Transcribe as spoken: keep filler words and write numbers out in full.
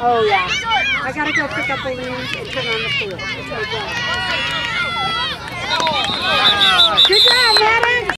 Oh yeah. I gotta go pick up balloons and turn on the pool. It's my job.